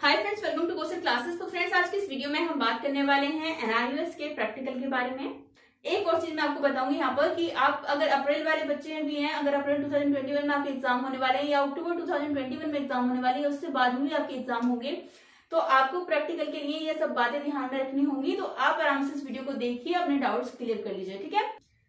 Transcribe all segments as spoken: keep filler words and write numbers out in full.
Hi friends, welcome to courses classes. तो friends, आज की इस वीडियो में हम बात करने वाले हैं एनआईओएस के प्रैक्टिकल के बारे में। एक और चीज मैं आपको बताऊंगी यहाँ पर कि आप अगर अप्रैल वाले बच्चे भी हैं, अगर अप्रैल दो हज़ार इक्कीस में आपके एग्जाम होने वाले हैं या अक्टूबर दो हज़ार इक्कीस में एग्जाम होने वाले हैं, उससे बाद में भी आपके एग्जाम होंगे, तो आपको प्रैक्टिकल के लिए ये सब बातें ध्यान में रखनी होंगी। तो आप आराम से इस वीडियो को देखिए, अपने डाउट्स क्लियर कर लीजिए। ठीक है,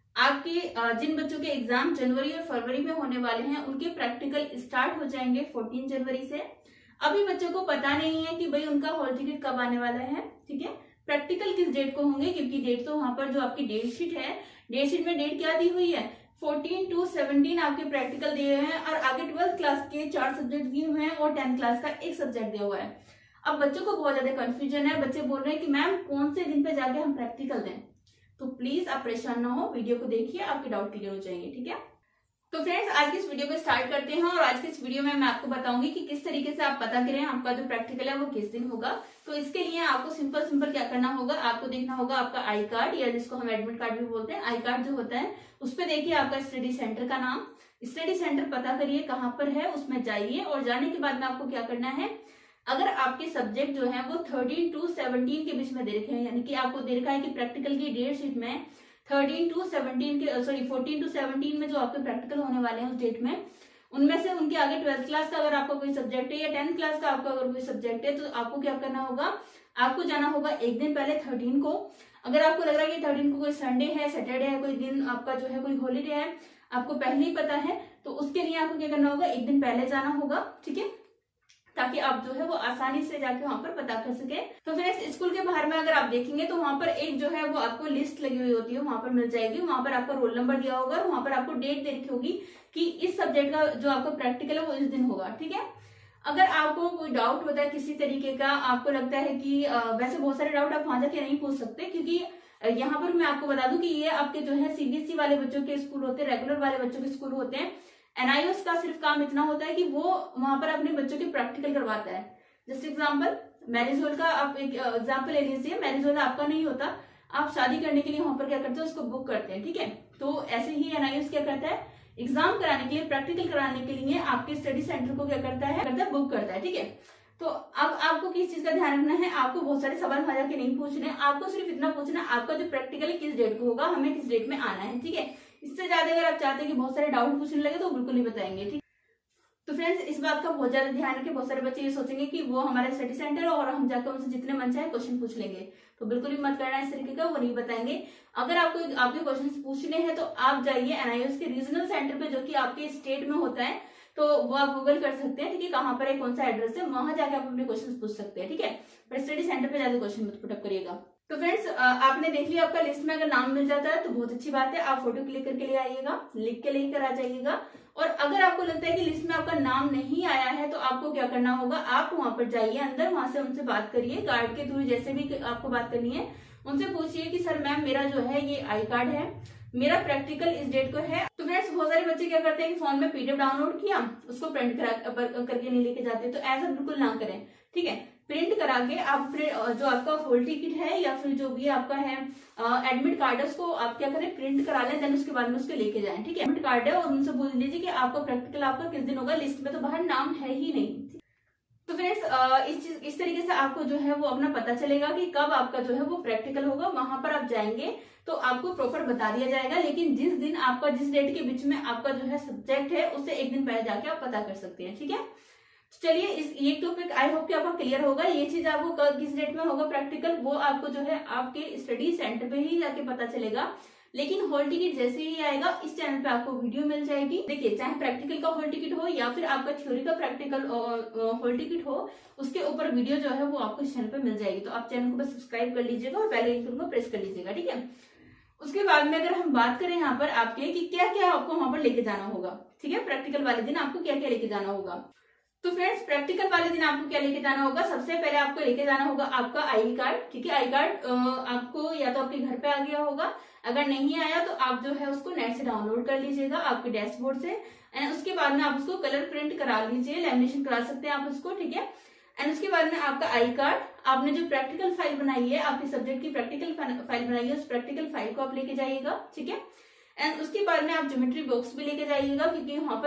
आपके जिन बच्चों के एग्जाम जनवरी और फरवरी में होने वाले हैं, उनके प्रैक्टिकल स्टार्ट हो जाएंगे चौदह जनवरी से। अभी बच्चों को पता नहीं है कि भाई उनका हॉल टिकट कब आने वाला है। ठीक है, प्रैक्टिकल किस डेट को होंगे, क्योंकि डेट तो वहां पर जो आपकी डेट शीट है, डेट शीट में डेट क्या दी हुई है, चौदह टू सत्रह आपके प्रैक्टिकल दिए हुए हैं और आगे ट्वेल्थ क्लास के चार सब्जेक्ट दिए हुए हैं और टेंथ क्लास का एक सब्जेक्ट दिया हुआ है। अब बच्चों को बहुत ज्यादा कंफ्यूजन है, बच्चे बोल रहे हैं कि मैम कौन से दिन पे जाके हम प्रैक्टिकल दें। तो प्लीज आप परेशान ना हो, वीडियो को देखिए, आपके डाउट क्लियर हो जाएंगे। ठीक है, तो फ्रेंड्स आज की इस वीडियो को स्टार्ट करते हैं और आज की इस वीडियो में मैं आपको बताऊंगी कि किस तरीके से आप पता करें आपका जो प्रैक्टिकल है वो किस दिन होगा। तो इसके लिए आपको सिंपल सिंपल क्या करना होगा, आपको देखना होगा आपका आई कार्ड, या जिसको हम एडमिट कार्ड भी बोलते हैं, आई कार्ड जो होता है उस पर देखिए आपका स्टडी सेंटर का नाम, स्टडी सेंटर पता करिए कहाँ पर है, उसमें जाइए और जाने के बाद में आपको क्या करना है, अगर आपके सब्जेक्ट जो है वो थर्टीन टू सेवनटीन के बीच में दे रखे हैं, यानी कि आपको दे रखा है कि प्रैक्टिकल की डेट शीट में थर्टीन टू सेवनटीन के सॉरी फोर्टीन टू सेवनटीन में जो आपके प्रैक्टिकल होने वाले हैं उस डेट में, उनमें से उनके आगे ट्वेल्थ क्लास का अगर आपका कोई सब्जेक्ट है या टेंथ क्लास का आपका अगर कोई सब्जेक्ट है, तो आपको क्या करना होगा, आपको जाना होगा एक दिन पहले थर्टीन को। अगर आपको लग रहा है कि थर्टीन को कोई संडे है, सैटरडे है, कोई दिन आपका जो है कोई हॉलीडे है, आपको पहले ही पता है, तो उसके लिए आपको क्या करना होगा, एक दिन पहले जाना होगा। ठीक है, ताकि आप जो है वो आसानी से जाके वहां पर पता कर सके। तो फ्रेंड्स, स्कूल के बाहर में अगर आप देखेंगे तो वहां पर एक जो है वो आपको लिस्ट लगी हुई होती है, वहां पर मिल जाएगी, वहां पर आपका रोल नंबर दिया होगा और वहां पर आपको डेट दे रखी होगी कि इस सब्जेक्ट का जो आपका प्रैक्टिकल है वो इस दिन होगा। ठीक है, अगर आपको कोई डाउट होता है किसी तरीके का, आपको लगता है कि वैसे बहुत सारे डाउट आप वहां जाके नहीं पूछ सकते, क्योंकि यहाँ पर मैं आपको बता दूं कि ये आपके जो है सीबीएसई वाले बच्चों के स्कूल होते हैं, रेगुलर वाले बच्चों के स्कूल होते हैं। एनआईओएस का सिर्फ काम इतना होता है कि वो वहां पर अपने बच्चों के प्रैक्टिकल करवाता है। जस्ट एग्जांपल, मैरिज हॉल का आप एक एग्जांपल ले लीजिए, मैरिज हॉल आपका नहीं होता, आप शादी करने के लिए वहां पर क्या करते हैं, उसको बुक करते हैं। ठीक है, तो ऐसे ही एनआईओएस क्या करता है, एग्जाम कराने के लिए, प्रैक्टिकल कराने के लिए आपके स्टडी सेंटर को क्या करता है, करता है बुक करता है। ठीक है, तो अब आपको किस चीज का ध्यान रखना है, आपको बहुत सारे सवाल वहां जाके नहीं पूछने, आपको सिर्फ इतना पूछना है आपका जो प्रैक्टिकल है किस डेट को होगा, हमें किस डेट में आना है। ठीक है, इससे ज्यादा अगर आप चाहते हैं कि बहुत सारे डाउट पूछने लगे तो बिल्कुल नहीं बताएंगे। ठीक, तो फ्रेंड्स इस बात का बहुत ज्यादा ध्यान रखें। बहुत सारे बच्चे ये सोचेंगे कि वो हमारा स्टडी सेंटर और हम जाकर उनसे जितने मन चाहे क्वेश्चन पूछ लेंगे, तो बिल्कुल भी मत करना इस तरीके का, वो नहीं बताएंगे। अगर आपको आपके क्वेश्चन पूछने हैं तो आप जाइए एनआईओएस के रीजनल सेंटर पे, जो कि आपके स्टेट में होता है, तो वो आप गूगल कर सकते हैं। ठीक है, कहाँ पर है, कौन सा एड्रेस है, वहां जाके आप अपने क्वेश्चन पूछ सकते हैं। ठीक है, पर स्टडी सेंटर पे जाकर क्वेश्चन मत पुटअप करिएगा। तो फ्रेंड्स, आपने देख लिया, आपका लिस्ट में अगर नाम मिल जाता है तो बहुत अच्छी बात है, आप फोटो क्लिक करके ले आइएगा, लिख के लेकर आ जाइएगा। और अगर आपको लगता है कि लिस्ट में आपका नाम नहीं आया है तो आपको क्या करना होगा, आप वहां पर जाइए अंदर, वहां से उनसे बात करिए, गार्ड के थ्रू जैसे भी आपको बात करनी है, उनसे पूछिए कि सर मैम मेरा जो है ये आई कार्ड है, मेरा प्रैक्टिकल इस डेट को है। तो फ्रेंड्स, बहुत सारे बच्चे क्या करते हैं कि फोन में पीडीएफ डाउनलोड किया, उसको प्रिंट करा करके नहीं लेके जाते, तो ऐसा बिल्कुल ना करें। ठीक है, प्रिंट करा के आप जो आपका हॉल टिकट है या फिर जो भी आपका है एडमिट कार्ड है, उसको आप क्या करें, प्रिंट करा लें, देन उसके बाद में उसको लेके जाएं। ठीक है, एडमिट कार्ड है और उनसे बोल दीजिए कि आपका प्रैक्टिकल आपका किस दिन होगा, लिस्ट में तो बाहर नाम है ही नहीं। तो फ्रेंड्स, इस चीज इस तरीके से आपको जो है वो अपना पता चलेगा कि कब आपका जो है वो प्रैक्टिकल होगा। वहां पर आप जाएंगे तो आपको प्रॉपर बता दिया जाएगा, लेकिन जिस दिन आपका जिस डेट के बीच में आपका जो है सब्जेक्ट है, उससे एक दिन पहले जाके आप पता कर सकते हैं। ठीक है, तो चलिए इस ये टॉपिक आई होप कि आपका क्लियर होगा। ये चीज आपको कब किस डेट में होगा प्रैक्टिकल, वो आपको जो है आपके स्टडी सेंटर पे ही जाके पता चलेगा। लेकिन हॉल टिकट जैसे ही आएगा इस चैनल पे आपको वीडियो मिल जाएगी। देखिए, चाहे प्रैक्टिकल का हॉल टिकट हो या फिर आपका थ्योरी का प्रैक्टिकल हॉल टिकट हो, उसके ऊपर वीडियो जो है वो आपको इस चैनल पे मिल जाएगी। तो आप चैनल को बस सब्सक्राइब कर लीजिएगा और बेल आइकन को प्रेस कर लीजिएगा। ठीक है, उसके बाद में अगर हम बात करें यहाँ पर आपके कि क्या क्या आपको वहां पर लेके जाना होगा। ठीक है, प्रैक्टिकल वाले दिन आपको क्या क्या लेके जाना होगा। तो फ्रेंड्स, प्रैक्टिकल वाले दिन आपको क्या लेके जाना होगा, सबसे पहले आपको लेके जाना होगा आपका आई कार्ड। ठीक है, आई कार्ड आपको या तो आपके घर पे आ गया होगा, अगर नहीं आया तो आप जो है उसको नेट से डाउनलोड कर लीजिएगा आपके डैशबोर्ड से, एंड उसके बाद में आप उसको कलर प्रिंट करा लीजिए, लैमिनेशन करा सकते हैं आप उसको। ठीक है, एंड उसके बाद में आपका आई कार्ड, आपने जो प्रैक्टिकल फाइल बनाई है, आपके सब्जेक्ट की प्रैक्टिकल फाइल बनाई है, उस प्रैक्टिकल फाइल को आप लेके जाइएगा। ठीक है, एंड उसके बाद में आप ज्योमेट्री बॉक्स भी लेके जाइएगा, क्योंकि वहां पर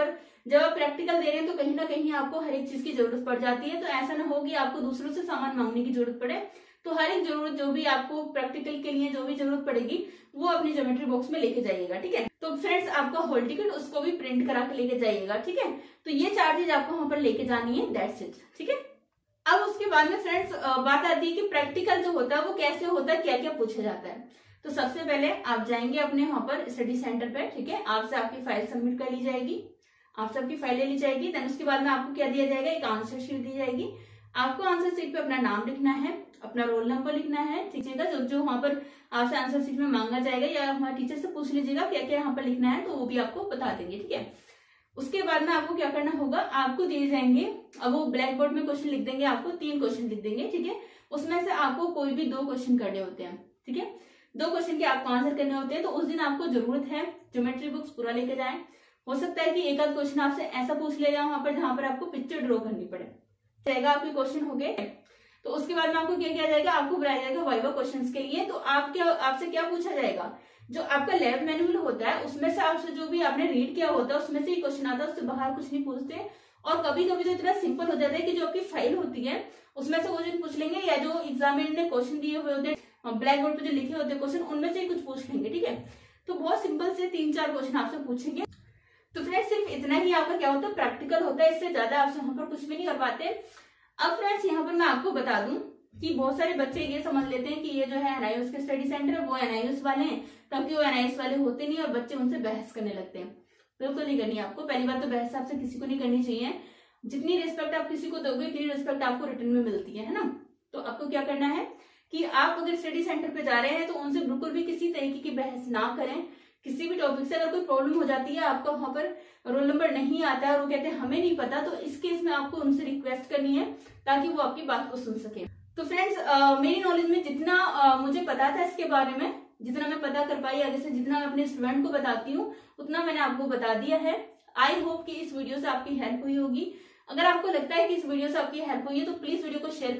जब आप प्रैक्टिकल दे रहे हैं तो कहीं ना कहीं आपको हर एक चीज की जरूरत पड़ जाती है। तो ऐसा ना हो कि आपको दूसरों से सामान मांगने की जरूरत पड़े। तो हर एक जरूरत जो भी आपको प्रैक्टिकल के लिए जो भी जरूरत पड़ेगी वो अपनी ज्योमेट्री बॉक्स में लेके जाइएगा, ठीक है। तो फ्रेंड्स आपका हॉल टिकट उसको भी प्रिंट करा के लेके जाइएगा, ठीक है। तो ये चार चीज आपको वहां पर लेके जानी है, दैट्स इट, ठीक है। अब उसके बाद में फ्रेंड्स बात आती है कि प्रैक्टिकल जो होता है वो कैसे होता है, क्या क्या पूछा जाता है। तो सबसे पहले आप जाएंगे अपने वहां पर स्टडी सेंटर पे, ठीक है। आपसे आपकी फाइल सबमिट कर ली जाएगी, आपसे आपकी फाइल ले ली जाएगी। देन उसके बाद में आपको क्या दिया जाएगा, एक आंसर शीट दी जाएगी। आपको आंसर शीट पे अपना नाम लिखना है, अपना रोल नंबर लिखना है, ठीक है। जो जो वहां पर आपसे आंसर शीट में मांगा जाएगा या हमारे टीचर से पूछ लीजिएगा क्या क्या यहाँ पर लिखना है, तो वो भी आपको बता देंगे, ठीक है। उसके बाद में आपको क्या करना होगा, आपको दिए जाएंगे, अब वो ब्लैक बोर्ड में क्वेश्चन लिख देंगे, आपको तीन क्वेश्चन लिख देंगे, ठीक है। उसमें से आपको कोई भी दो क्वेश्चन करने होते हैं, ठीक है। दो क्वेश्चन के आपको आंसर करने होते हैं। तो उस दिन आपको जरूरत है ज्योमेट्री बुक्स पूरा लेके जाएं। हो सकता है कि एक आध क्वेश्चन आपसे ऐसा पूछ ले जाए वहां पर जहां पर आपको पिक्चर ड्रॉ करनी पड़े, जाएगा आपके क्वेश्चन हो गए। तो उसके बाद में आपको क्या किया जाएगा, आपको बुलाया जाएगा वाइवा क्वेश्चंस के लिए। तो आप क्या आपसे क्या पूछा जाएगा, जो आपका लैब मैनुअल होता है उसमें से आपसे जो भी आपने रीड किया होता है उसमें से ही क्वेश्चन आता है, उससे बाहर कुछ नहीं पूछते। और कभी कभी तो इतना सिंपल हो जाता है कि जो आपकी फाइल होती है उसमें से क्वेश्चन पूछ लेंगे, या जो एग्जामिनर ने क्वेश्चन दिए हुए होते हैं ब्लैक बोर्ड पे जो लिखे होते हैं क्वेश्चन, उनमें से ही कुछ पूछ लेंगे, ठीक है। तो बहुत सिंपल से तीन चार क्वेश्चन आपसे पूछेंगे। तो फ्रेंड्स सिर्फ इतना ही आपका क्या होता है, प्रैक्टिकल होता है, इससे ज्यादा आपसे वहां पर कुछ भी नहीं कर पाते। अब फ्रेंड्स यहाँ पर मैं आपको बता दूं कि बहुत सारे बच्चे ये समझ लेते हैं कि ये जो है एनआईएस के स्टडी सेंटर है वो एनआईएस वाले हैं, ताकि वो एनआईएस वाले होते नहीं और बच्चे उनसे बहस करने लगते हैं। बिल्कुल नहीं करनी आपको। पहली बात तो बहस आपसे किसी को नहीं करनी चाहिए। जितनी रिस्पेक्ट आप किसी को दोगे उतनी रिस्पेक्ट आपको रिटर्न में मिलती है, है ना। तो आपको क्या करना है कि आप अगर स्टडी सेंटर पे जा रहे हैं तो उनसे बिल्कुल भी किसी तरीके की बहस ना करें। किसी भी टॉपिक से अगर कोई प्रॉब्लम हो जाती है, आपका वहां पर रोल नंबर नहीं आता है और वो कहते हैं हमें नहीं पता, तो इस केस में आपको उनसे रिक्वेस्ट करनी है ताकि वो आपकी बात को सुन सके। तो फ्रेंड्स मेरी नॉलेज में जितना आ, मुझे पता था इसके बारे में, जितना मैं पता कर पाई, आगे से जितना मैं अपने स्टूडेंट को बताती हूँ उतना मैंने आपको बता दिया है। आई होप कि इस वीडियो से आपकी हेल्प हुई होगी। अगर आपको लगता है कि इस वीडियो से आपकी हेल्प हुई है तो प्लीज वीडियो को शेयर करें।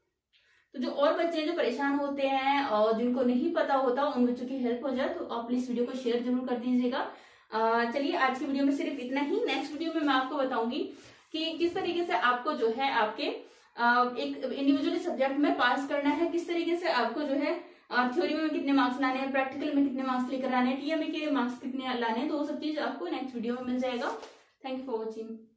तो जो और बच्चे जो परेशान होते हैं और जिनको नहीं पता होता उन बच्चों की हेल्प हो जाए तो आप प्लीज वीडियो को शेयर जरूर कर दीजिएगा। चलिए आज की वीडियो में सिर्फ इतना ही। नेक्स्ट वीडियो में मैं आपको बताऊंगी कि किस तरीके से आपको जो है आपके एक इंडिविजुअली सब्जेक्ट में पास करना है, किस तरीके से आपको जो है थ्योरी में कितने मार्क्स लाने हैं, प्रैक्टिकल में कितने मार्क्स लेकर आने हैं, टीएमए के मार्क्स कितने लाने हैं। तो वो सब चीज आपको नेक्स्ट वीडियो में मिल जाएगा। Thank you for watching.